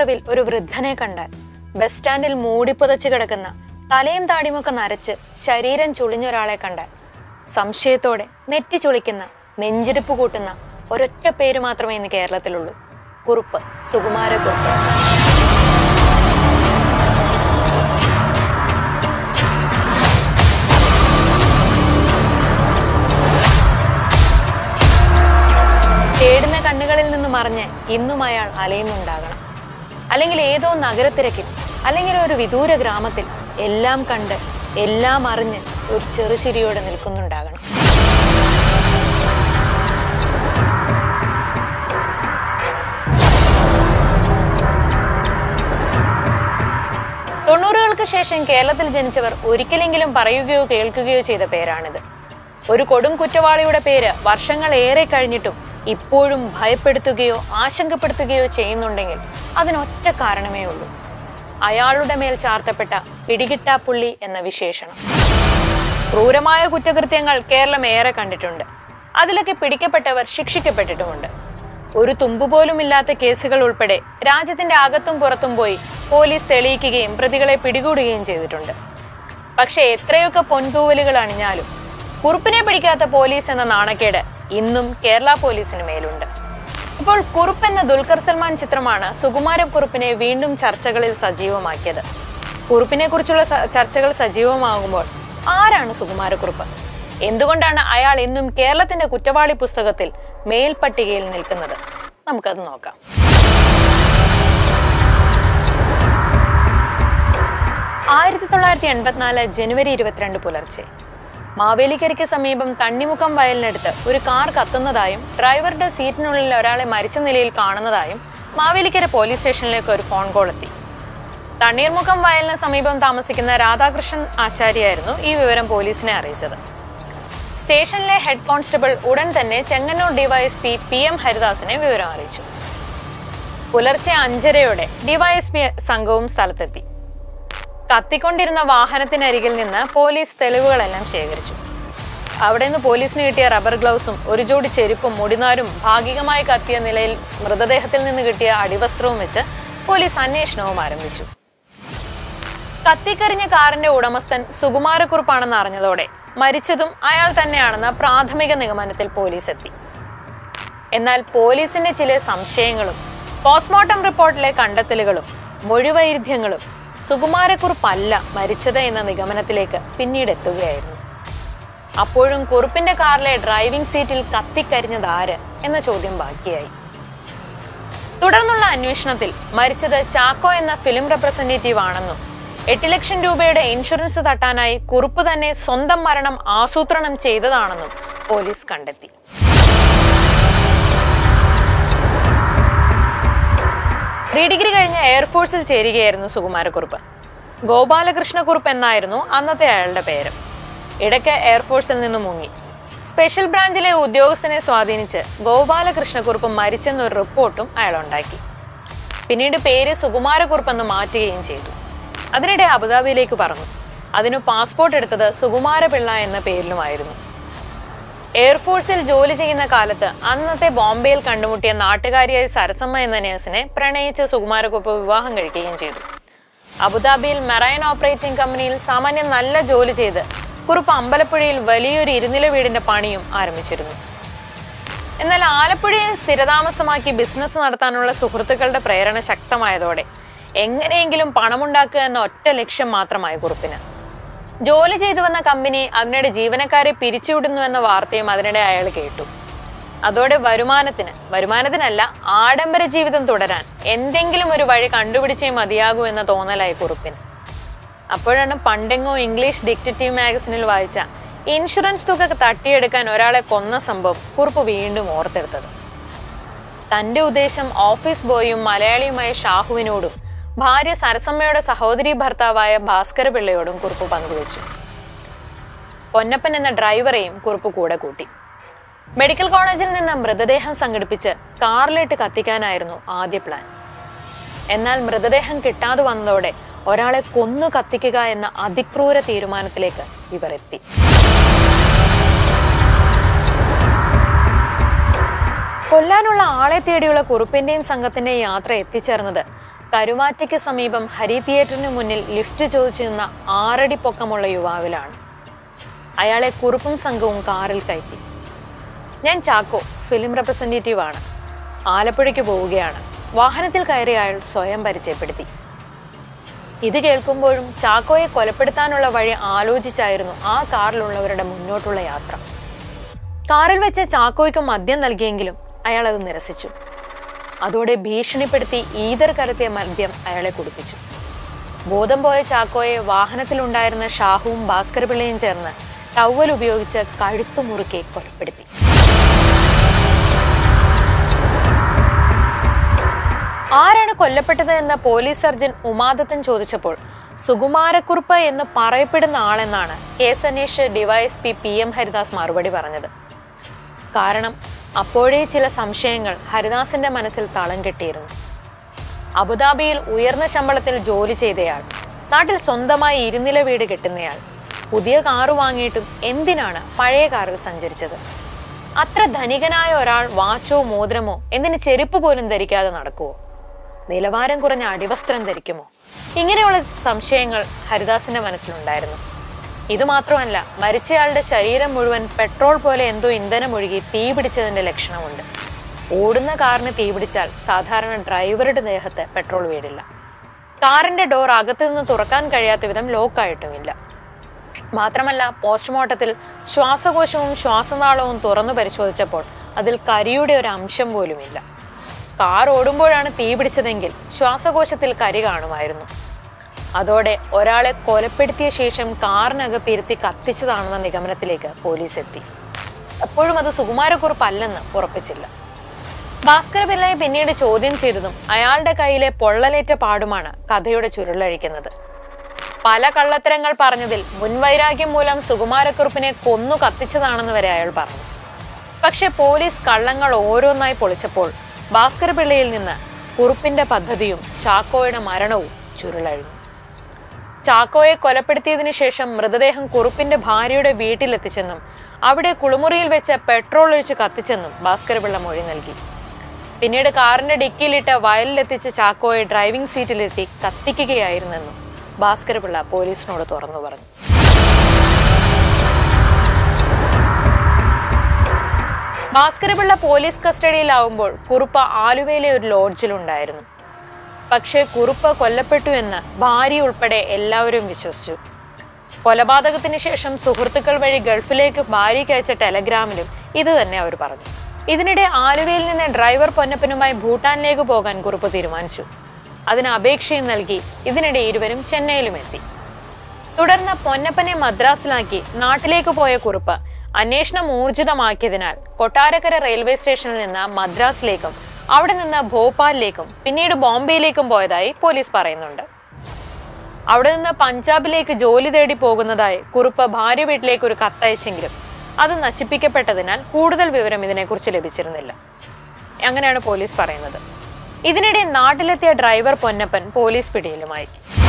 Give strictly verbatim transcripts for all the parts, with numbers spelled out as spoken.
മറവിൽ ഒരു വൃദ്ധനെ കണ്ടാൽ ബസ് സ്റ്റാൻഡിൽ മൂടിപ്പുതച്ച് കിടക്കുന്ന തലയും താടിയുമൊക്കെ നരച്ച് ശരീരം ചുളിഞ്ഞൊരാളെ കണ്ടാൽ സംശയത്തോടെ നെറ്റി ചുളിക്കുന്ന നെഞ്ചിടിപ്പ് കൂട്ടുന്ന ഒരൊറ്റ പേര് മാത്രമേ ഇന്ന് കേരളത്തിലുള്ളൂ. കുറുപ്പ്, സുകുമാരക്കുറുപ്പ്. തേടുന്ന കണ്ണുകളിൽ നിന്ന് മറിഞ്ഞ് ഇന്നും അയാൾ അലയുന്നുണ്ടാകണം. അല്ലെങ്കിൽ ഏതോ നഗരത്തിരക്കിൽ, അല്ലെങ്കിൽ ഒരു വിദൂര ഗ്രാമത്തിൽ എല്ലാം കണ്ട് എല്ലാം അറിഞ്ഞ് ഒരു ചെറുചിരിയോടെ നിൽക്കുന്നുണ്ടാകണം. തൊണ്ണൂറുകൾക്ക് ശേഷം കേരളത്തിൽ ജനിച്ചവർ ഒരിക്കലെങ്കിലും പറയുകയോ കേൾക്കുകയോ ചെയ്ത പേരാണിത്. ഒരു കൊടും കുറ്റവാളിയുടെ പേര് വർഷങ്ങൾ ഏറെ കഴിഞ്ഞിട്ടും ഇപ്പോഴും ഭയപ്പെടുത്തുകയോ ആശങ്കപ്പെടുത്തുകയോ ചെയ്യുന്നുണ്ടെങ്കിൽ അതിനൊറ്റ കാരണമേ ഉള്ളൂ: അയാളുടെ മേൽ ചാർത്തപ്പെട്ട പിടികിട്ടാപ്പുള്ളി എന്ന വിശേഷണം. ക്രൂരമായ കുറ്റകൃത്യങ്ങൾ കേരളം ഏറെ കണ്ടിട്ടുണ്ട്. അതിലൊക്കെ പിടിക്കപ്പെട്ടവർ ശിക്ഷിക്കപ്പെട്ടിട്ടുമുണ്ട്. ഒരു തുമ്പുപോലും ഇല്ലാത്ത കേസുകൾ ഉൾപ്പെടെ രാജ്യത്തിന്റെ അകത്തും പുറത്തും പോയി പോലീസ് തെളിയിക്കുകയും പ്രതികളെ പിടികൂടുകയും ചെയ്തിട്ടുണ്ട്. പക്ഷെ എത്രയൊക്കെ പൊൻതൂവലുകൾ അണിഞ്ഞാലും കുറുപ്പിനെ പിടിക്കാത്ത പോലീസ് എന്ന നാണക്കേട് ഇന്നും കേരള പോലീസിന് മേലുണ്ട്. ഇപ്പോൾ കുറുപ്പ് എന്ന ദുൽഖർ സൽമാൻ ചിത്രമാണ് സുകുമാരക്കുറുപ്പിനെ വീണ്ടും ചർച്ചകളിൽ സജീവമാക്കിയത്. കുറുപ്പിനെ കുറിച്ചുള്ള ചർച്ചകൾ സജീവമാകുമ്പോൾ ആരാണ് സുകുമാരക്കുറുപ്പ്? എന്തുകൊണ്ടാണ് അയാൾ ഇന്നും കേരളത്തിന്റെ കുറ്റവാളി പുസ്തകത്തിൽ മേൽപ്പട്ടികയിൽ നിൽക്കുന്നത്? നമുക്കത് നോക്കാം. ആയിരത്തി തൊള്ളായിരത്തി എൺപത്തിനാല് ജനുവരി ഇരുപത്തിരണ്ട് പുലർച്ചെ മാവേലിക്കരയ്ക്ക് സമീപം തണ്ണിമുക്കം വയലിനടുത്ത് ഒരു കാർ കത്തുന്നതായും ഡ്രൈവറുടെ സീറ്റിനുള്ളിൽ ഒരാളെ മരിച്ച നിലയിൽ കാണുന്നതായും മാവേലിക്കര പോലീസ് സ്റ്റേഷനിലേക്ക് ഒരു ഫോൺ കോൾ എത്തി. തണ്ണീർമുക്കം വയലിന് സമീപം താമസിക്കുന്ന രാധാകൃഷ്ണൻ ആശാരിയായിരുന്നു ഈ വിവരം പോലീസിനെ അറിയിച്ചത്. സ്റ്റേഷനിലെ ഹെഡ് കോൺസ്റ്റബിൾ ഉടൻ തന്നെ ചെങ്ങന്നൂർ ഡിവൈഎസ്പി പി എം ഹരിദാസിനെ വിവരം അറിയിച്ചു. പുലർച്ചെ അഞ്ചരയോടെ ഡിവൈഎസ്പി സംഘവും സ്ഥലത്തെത്തി. കത്തിക്കൊണ്ടിരുന്ന വാഹനത്തിനരികിൽ നിന്ന് പോലീസ് തെളിവുകളെല്ലാം ശേഖരിച്ചു. അവിടെ നിന്ന് പോലീസിന് കിട്ടിയ റബ്ബർ ഗ്ലൗസും ഒരു ജോഡി ചെരുപ്പും മുടിനാരും ഭാഗികമായി കത്തിയ നിലയിൽ മൃതദേഹത്തിൽ നിന്ന് കിട്ടിയ അടിവസ്ത്രവും വെച്ച് പോലീസ് അന്വേഷണവും ആരംഭിച്ചു. കത്തിക്കരിഞ്ഞ കാറിന്റെ ഉടമസ്ഥൻ സുകുമാരക്കുറുപ്പാണെന്ന് അറിഞ്ഞതോടെ മരിച്ചതും അയാൾ തന്നെയാണെന്ന പ്രാഥമിക നിഗമനത്തിൽ പോലീസ് എത്തി. എന്നാൽ പോലീസിന്റെ ചില സംശയങ്ങളും പോസ്റ്റ്മോർട്ടം റിപ്പോർട്ടിലെ കണ്ടെത്തലുകളും മൊഴിവൈരുദ്ധ്യങ്ങളും സുകുമാരക്കുറുപ്പല്ല മരിച്ചത് എന്ന നിഗമനത്തിലേക്ക് പിന്നീട് എത്തുകയായിരുന്നു. അപ്പോഴും കുറുപ്പിന്റെ കാറിലെ ഡ്രൈവിംഗ് സീറ്റിൽ കത്തിക്കരിഞ്ഞത് ആര് എന്ന ചോദ്യം ബാക്കിയായി. തുടർന്നുള്ള അന്വേഷണത്തിൽ മരിച്ചത് ചാക്കോ എന്ന ഫിലിം റെപ്രസെന്റേറ്റീവ് ആണെന്നും എട്ട് ലക്ഷം രൂപയുടെ ഇൻഷുറൻസ് തട്ടാനായി കുറുപ്പ് തന്നെ സ്വന്തം മരണം ആസൂത്രണം ചെയ്തതാണെന്നും പോലീസ് കണ്ടെത്തി. പ്രീ ഡിഗ്രി കഴിഞ്ഞ എയർഫോഴ്സിൽ ചേരുകയായിരുന്നു സുകുമാരക്കുറുപ്പ്. ഗോപാലകൃഷ്ണക്കുറുപ്പ് എന്നായിരുന്നു അന്നത്തെ അയാളുടെ പേര്. ഇടയ്ക്ക് എയർഫോഴ്സിൽ നിന്ന് മുങ്ങി. സ്പെഷ്യൽ ബ്രാഞ്ചിലെ ഉദ്യോഗസ്ഥനെ സ്വാധീനിച്ച് ഗോപാലകൃഷ്ണക്കുറുപ്പ് മരിച്ചെന്നൊരു റിപ്പോർട്ടും അയാൾ ഉണ്ടാക്കി. പിന്നീട് പേര് സുകുമാരക്കുറുപ്പ് എന്ന് മാറ്റുകയും ചെയ്തു. അതിനിടെ അബുദാബിയിലേക്ക് പറന്നു. അതിനു പാസ്പോർട്ട് എടുത്തത് സുകുമാരപിള്ള എന്ന പേരിലുമായിരുന്നു. എയർഫോഴ്സിൽ ജോലി ചെയ്യുന്ന കാലത്ത് അന്നത്തെ ബോംബെയിൽ കണ്ടുമുട്ടിയ നാട്ടുകാരിയായ സരസമ്മ എന്ന നേഴ്സിനെ പ്രണയിച്ച് സുകുമാരക്കുറുപ്പ് വിവാഹം കഴിക്കുകയും ചെയ്തു. അബുദാബിയിൽ മെറൈൻ ഓപ്പറേറ്റിംഗ് കമ്പനിയിൽ സാമാന്യം നല്ല ജോലി ചെയ്ത് കുറുപ്പ് അമ്പലപ്പുഴയിൽ വലിയൊരു ഇരുനില വീടിന്റെ പണിയും ആരംഭിച്ചിരുന്നു. എന്നാൽ ആലപ്പുഴയിൽ സ്ഥിരതാമസമാക്കി ബിസിനസ് നടത്താനുള്ള സുഹൃത്തുക്കളുടെ പ്രേരണ ശക്തമായതോടെ എങ്ങനെയെങ്കിലും പണമുണ്ടാക്കുക എന്ന ഒറ്റ ലക്ഷ്യം മാത്രമായി കുറുപ്പിന്. ജോലി ചെയ്തു വന്ന കമ്പനി അതിനിടെ ജീവനക്കാരെ പിരിച്ചുവിടുന്നു എന്ന വാർത്തയും അതിനിടെ അയാൾ കേട്ടു. അതോടെ വരുമാനത്തിന് വരുമാനത്തിനല്ല ആഡംബര ജീവിതം തുടരാൻ എന്തെങ്കിലും ഒരു വഴി കണ്ടുപിടിച്ചേ മതിയാകൂ എന്ന തോന്നലായി കുറുപ്പിന്. അപ്പോഴാണ് പണ്ടെങ്ങോ ഇംഗ്ലീഷ് ഡിറ്റക്റ്റീവ് മാഗസിനിൽ വായിച്ച ഇൻഷുറൻസ് തുക തട്ടിയെടുക്കാൻ ഒരാളെ കൊന്ന സംഭവം കുറുപ്പ് വീണ്ടും ഓർത്തെടുത്തത്. തന്റെ ഉദ്ദേശം ഓഫീസ് ബോയും മലയാളിയുമായ ഷാഹുവിനോടും ഭാര്യ സരസമ്മയുടെ സഹോദരി ഭർത്താവായ ഭാസ്കര പിള്ളയോടും കുറുപ്പ് പങ്കുവച്ചു. പൊന്നപ്പൻ എന്ന ഡ്രൈവറെയും കുറുപ്പ് കൂടെ കൂട്ടി. മെഡിക്കൽ കോളേജിൽ നിന്ന് മൃതദേഹം സംഘടിപ്പിച്ച് കാറിലിട്ട് കത്തിക്കാനായിരുന്നു ആദ്യ പ്ലാൻ. എന്നാൽ മൃതദേഹം കിട്ടാതെ വന്നതോടെ ഒരാളെ കൊന്നു കത്തിക്കുക എന്ന അതിക്രൂര തീരുമാനത്തിലേക്ക് ഇവർ എത്തി. കൊല്ലാനുള്ള ആളെ തേടിയുള്ള കുറുപ്പിന്റെയും സംഘത്തിന്റെയും യാത്ര എത്തിച്ചേർന്നത് കരുവാറ്റയ്ക്ക് സമീപം ഹരി തിയേറ്ററിന് മുന്നിൽ ലിഫ്റ്റ് ചോദിച്ചു നിന്ന ആറടി പൊക്കമുള്ള യുവാവിലാണ്. അയാളെ കുറുപ്പും സംഘവും കാറിൽ കയറ്റി. ഞാൻ ചാക്കോ, ഫിലിം റെപ്രസെന്റേറ്റീവ് ആണ്, ആലപ്പുഴയ്ക്ക് പോവുകയാണ്. വാഹനത്തിൽ കയറി അയാൾ സ്വയം പരിചയപ്പെടുത്തി. ഇത് കേൾക്കുമ്പോഴും ചാക്കോയെ കൊലപ്പെടുത്താനുള്ള വഴി ആലോചിച്ചായിരുന്നു ആ കാറിലുള്ളവരുടെ മുന്നോട്ടുള്ള യാത്ര. കാറിൽ വെച്ച ചാക്കോയ്ക്ക് മദ്യം നൽകിയെങ്കിലും അയാൾ അത് നിരസിച്ചു. അതോടെ ഭീഷണിപ്പെടുത്തി ഈതർ കലർത്തിയ മദ്യം അയാളെ കുടിപ്പിച്ചു. ബോധം പോയ ചാക്കോയെ വാഹനത്തിലുണ്ടായിരുന്ന ഷാഹുവും ഭാസ്കര പിള്ളയും ചേർന്ന് ടവൽ ഉപയോഗിച്ച് കഴുത്തു മുറുക്കി കൊലപ്പെടുത്തി. ആരാണ് കൊല്ലപ്പെട്ടത് എന്ന് പോലീസ് സർജൻ ഉമാദത്തൻ ചോദിച്ചപ്പോൾ സുകുമാരക്കുറുപ്പ് എന്ന് പറയപ്പെടുന്ന ആളെന്നാണ് കേസ് അന്വേഷിച്ച ഡിവൈഎസ്പി പി എം ഹരിദാസ് മറുപടി പറഞ്ഞത്. കാരണം അപ്പോഴേ ചില സംശയങ്ങൾ ഹരിദാസിന്റെ മനസ്സിൽ തളം കെട്ടിയിരുന്നു. അബുദാബിയിൽ ഉയർന്ന ശമ്പളത്തിൽ ജോലി ചെയ്തയാൾ, നാട്ടിൽ സ്വന്തമായി ഇരുനില വീട് കെട്ടുന്നയാൾ, പുതിയ കാറ് വാങ്ങിയിട്ടും എന്തിനാണ് പഴയ കാറിൽ സഞ്ചരിച്ചത്? അത്ര ധനികനായ ഒരാൾ വാച്ചോ മോതിരമോ എന്തിന് ചെരുപ്പ് പോലും ധരിക്കാതെ നടക്കുവോ? നിലവാരം കുറഞ്ഞ അടിവസ്ത്രം ധരിക്കുമോ? ഇങ്ങനെയുള്ള സംശയങ്ങൾ ഹരിദാസിന്റെ മനസ്സിലുണ്ടായിരുന്നു. ഇതുമാത്രമല്ല, മരിച്ചയാളുടെ ശരീരം മുഴുവൻ പെട്രോൾ പോലെ എന്തോ ഇന്ധനം ഒഴുകി തീ പിടിച്ചതിന്റെ ലക്ഷണമുണ്ട്. ഓടുന്ന കാറിന് തീ പിടിച്ചാൽ സാധാരണ ഡ്രൈവറുടെ ദേഹത്ത് പെട്രോൾ വീടില്ല. കാറിന്റെ ഡോർ അകത്തു നിന്ന് തുറക്കാൻ കഴിയാത്ത വിധം ലോക്കായിട്ടുമില്ല. മാത്രമല്ല, പോസ്റ്റ്മോർട്ടത്തിൽ ശ്വാസകോശവും ശ്വാസനാളവും തുറന്നു പരിശോധിച്ചപ്പോൾ അതിൽ കരിയുടെ ഒരു അംശം പോലുമില്ല. കാർ ഓടുമ്പോഴാണ് തീ പിടിച്ചതെങ്കിൽ ശ്വാസകോശത്തിൽ കരി കാണുമായിരുന്നു. അതോടെ ഒരാളെ കൊലപ്പെടുത്തിയ ശേഷം കാറിനകത്ത് ഇരുത്തി കത്തിച്ചതാണെന്ന നിഗമനത്തിലേക്ക് പോലീസ് എത്തി. എപ്പോഴും അത് സുകുമാരക്കുറുപ്പ് അല്ലെന്ന് ഉറപ്പിച്ചില്ല. ഭാസ്കര പിള്ളയെ പിന്നീട് ചോദ്യം ചെയ്തതും അയാളുടെ കയ്യിലെ പൊള്ളലേറ്റ പാടുമാണ് കഥയുടെ ചുരുളഴിക്കുന്നത്. പല കള്ളത്തരങ്ങൾ പറഞ്ഞതിൽ മുൻവൈരാഗ്യം മൂലം സുകുമാരക്കുറുപ്പിനെ കൊന്നു കത്തിച്ചതാണെന്ന് വരെ അയാൾ പറഞ്ഞു. പക്ഷെ പോലീസ് കള്ളങ്ങൾ ഓരോന്നായി പൊളിച്ചപ്പോൾ ഭാസ്കര പിള്ളയിൽ നിന്ന് കുറുപ്പിന്റെ പദ്ധതിയും ചാക്കോയുടെ മരണവും ചുരുളഴിഞ്ഞു. ചാക്കോയെ കൊലപ്പെടുത്തിയതിനു ശേഷം മൃതദേഹം കുറുപ്പിന്റെ ഭാര്യയുടെ വീട്ടിലെത്തിച്ചെന്നും അവിടെ കുളിമുറിയിൽ വെച്ച് പെട്രോൾ ഒഴിച്ച് കത്തിച്ചെന്നും ഭാസ്കര പിള്ള മൊഴി നൽകി. പിന്നീട് കാറിന്റെ ഡിക്കിയിലിട്ട് വയലിലെത്തിച്ച് ചാക്കോയെ ഡ്രൈവിംഗ് സീറ്റിലെത്തി കത്തിക്കുകയായിരുന്നെന്നും ഭാസ്കര പിള്ള പോലീസിനോട് തുറന്നു പറഞ്ഞു. ഭാസ്കര പിള്ള പോലീസ് കസ്റ്റഡിയിലാവുമ്പോൾ കുറുപ്പ് ആലുവയിലെ ഒരു ലോഡ്ജിലുണ്ടായിരുന്നു. പക്ഷേ കുറുപ്പ് കൊല്ലപ്പെട്ടു എന്ന് ഭാര്യ ഉൾപ്പെടെ എല്ലാവരും വിശ്വസിച്ചു. കൊലപാതകത്തിന് ശേഷം സുഹൃത്തുക്കൾ വഴി ഗൾഫിലേക്ക് ഭാര്യയ്ക്ക് അയച്ച ടെലഗ്രാമിലും ഇത് തന്നെ അവർ പറഞ്ഞു. ഇതിനിടെ ആലുവയിൽ നിന്ന് ഡ്രൈവർ പൊന്നപ്പനുമായി ഭൂട്ടാനിലേക്ക് പോകാൻ കുറുപ്പ് തീരുമാനിച്ചു. അതിന് അപേക്ഷയും നൽകി. ഇതിനിടെ ഇരുവരും ചെന്നൈയിലും എത്തി. തുടർന്ന് പൊന്നപ്പനെ മദ്രാസിലാക്കി നാട്ടിലേക്ക് പോയ കുറുപ്പ് അന്വേഷണം ഊർജിതമാക്കിയതിനാൽ കൊട്ടാരക്കര റെയിൽവേ സ്റ്റേഷനിൽ നിന്ന് മദ്രാസിലേക്കും അവിടെ നിന്ന് ഭോപ്പാലിലേക്കും പിന്നീട് ബോംബെയിലേക്കും പോയതായി പോലീസ് പറയുന്നുണ്ട്. അവിടെ നിന്ന് പഞ്ചാബിലേക്ക് ജോലി തേടി പോകുന്നതായി കുറുപ്പ് ഭാര്യ വീട്ടിലേക്ക് ഒരു കത്തയച്ചെങ്കിലും അത് നശിപ്പിക്കപ്പെട്ടതിനാൽ കൂടുതൽ വിവരം ഇതിനെക്കുറിച്ച് ലഭിച്ചിരുന്നില്ല. അങ്ങനെയാണ് പോലീസ് പറയുന്നത്. ഇതിനിടെ നാട്ടിലെത്തിയ ഡ്രൈവർ പൊന്നപ്പൻ പോലീസ് പിടിയിലുമായി.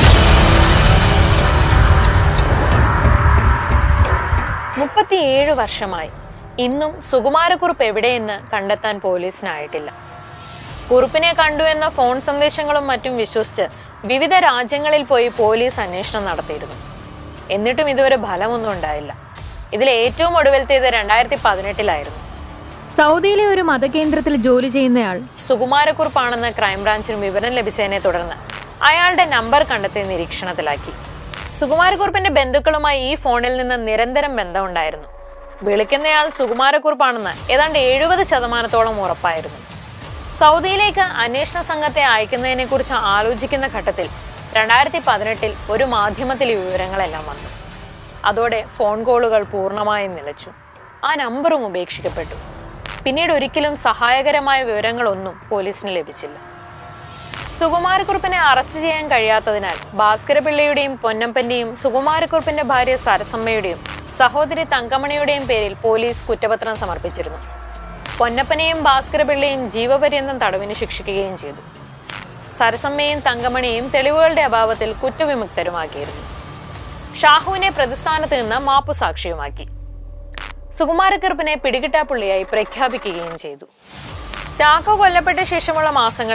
മുപ്പത്തിയേഴ് വർഷമായി ഇന്നും സുകുമാരക്കുറുപ്പ് എവിടെയെന്ന് കണ്ടെത്താൻ പോലീസിനായിട്ടില്ല. കുറുപ്പിനെ കണ്ടു എന്ന ഫോൺ സന്ദേശങ്ങളും മറ്റും വിശ്വസിച്ച് വിവിധ രാജ്യങ്ങളിൽ പോയി പോലീസ് അന്വേഷണം നടത്തിയിരുന്നു. എന്നിട്ടും ഇതുവരെ ഫലമൊന്നും ഉണ്ടായില്ല. ഇതിൽ ഏറ്റവും ഒടുവിലത്തേത് രണ്ടായിരത്തി പതിനെട്ടിലായിരുന്നു. സൗദിയിലെ ഒരു മതകേന്ദ്രത്തിൽ ജോലി ചെയ്യുന്നയാൾ സുകുമാരക്കുറുപ്പാണെന്ന് ക്രൈംബ്രാഞ്ചിന് വിവരം ലഭിച്ചതിനെ തുടർന്ന് അയാളുടെ നമ്പർ കണ്ടെത്തി നിരീക്ഷണത്തിലാക്കി. സുകുമാരക്കുറുപ്പിന്റെ ബന്ധുക്കളുമായി ഈ ഫോണിൽ നിന്ന് നിരന്തരം ബന്ധമുണ്ടായിരുന്നു. വിളിക്കുന്നയാൾ സുകുമാരക്കുറുപ്പാണെന്ന് ഏതാണ്ട് എഴുപത് ശതമാനത്തോളം ഉറപ്പായിരുന്നു. സൗദിയിലേക്ക് അന്വേഷണ സംഘത്തെ അയക്കുന്നതിനെ കുറിച്ച് ആലോചിക്കുന്ന ഘട്ടത്തിൽ രണ്ടായിരത്തി പതിനെട്ടിൽ ഒരു മാധ്യമത്തിൽ ഈ വിവരങ്ങളെല്ലാം വന്നു. അതോടെ ഫോൺ കോളുകൾ പൂർണ്ണമായും നിലച്ചു. ആ നമ്പറും ഉപേക്ഷിക്കപ്പെട്ടു. പിന്നീട് ഒരിക്കലും സഹായകരമായ വിവരങ്ങളൊന്നും പോലീസിന് ലഭിച്ചില്ല. സുകുമാരക്കുറുപ്പിനെ അറസ്റ്റ് ചെയ്യാൻ കഴിയാത്തതിനാൽ ഭാസ്കര പിള്ളയുടെയും പൊന്നപ്പന്റെയും സുകുമാരക്കുറുപ്പിന്റെ ഭാര്യ സരസമ്മയുടെയും സഹോദരി തങ്കമണിയുടെയും പേരിൽ പോലീസ് കുറ്റപത്രം സമർപ്പിച്ചിരുന്നു. പൊന്നപ്പനെയും ഭാസ്കര പിള്ളയും ജീവപര്യന്തം തടവിന് ശിക്ഷിക്കുകയും ചെയ്തു. സരസമ്മയും തങ്കമണിയും തെളിവുകളുടെ അഭാവത്തിൽ കുറ്റവിമുക്തരുമാക്കിയിരുന്നു. ഷാഹുവിനെ പ്രതിസ്ഥാനത്ത് നിന്ന് മാപ്പുസാക്ഷിയുമാക്കി. സുകുമാരക്കുറുപ്പിനെ പിടികിട്ടാപ്പുള്ളിയായി പ്രഖ്യാപിക്കുകയും ചെയ്തു. ചാക്കോ കൊല്ലപ്പെട്ട ശേഷമുള്ള മാസങ്ങളിൽ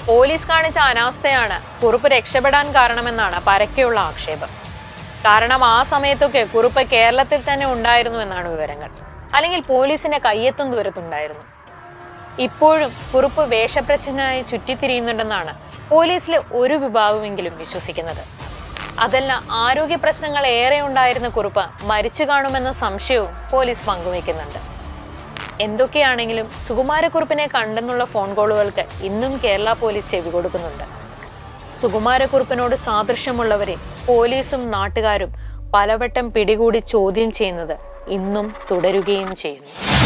പോലീസ് കാണിച്ച അനാസ്ഥയാണ് കുറുപ്പ് രക്ഷപ്പെടാൻ കാരണമെന്നാണ് പരക്കെയുള്ള ആക്ഷേപം. കാരണം ആ സമയത്തൊക്കെ കുറുപ്പ് കേരളത്തിൽ തന്നെ ഉണ്ടായിരുന്നു എന്നാണ് വിവരങ്ങൾ, അല്ലെങ്കിൽ പോലീസിന്റെ കയ്യെത്തും ദൂരത്തുണ്ടായിരുന്നു. ഇപ്പോഴും കുറുപ്പ് വേഷപ്രച്ഛനായി ചുറ്റിത്തിരിയുന്നുണ്ടെന്നാണ് പോലീസിലെ ഒരു വിഭാഗമെങ്കിലും വിശ്വസിക്കുന്നത്. അതല്ല, ആരോഗ്യ പ്രശ്നങ്ങൾ ഏറെ ഉണ്ടായിരുന്ന കുറുപ്പ് മരിച്ചു കാണുമെന്ന സംശയവും പോലീസ് പങ്കുവയ്ക്കുന്നുണ്ട്. എന്തൊക്കെയാണെങ്കിലും സുകുമാരക്കുറുപ്പിനെ കണ്ടെന്നുള്ള ഫോൺ കോളുകൾക്ക് ഇന്നും കേരള പോലീസ് ചെവി കൊടുക്കുന്നുണ്ട്. സുകുമാരക്കുറുപ്പിനോട് സാദൃശ്യമുള്ളവരെ പോലീസും നാട്ടുകാരും പലവട്ടം പിടികൂടി ചോദ്യം ചെയ്യുന്നത് ഇന്നും തുടരുകയും ചെയ്യുന്നു.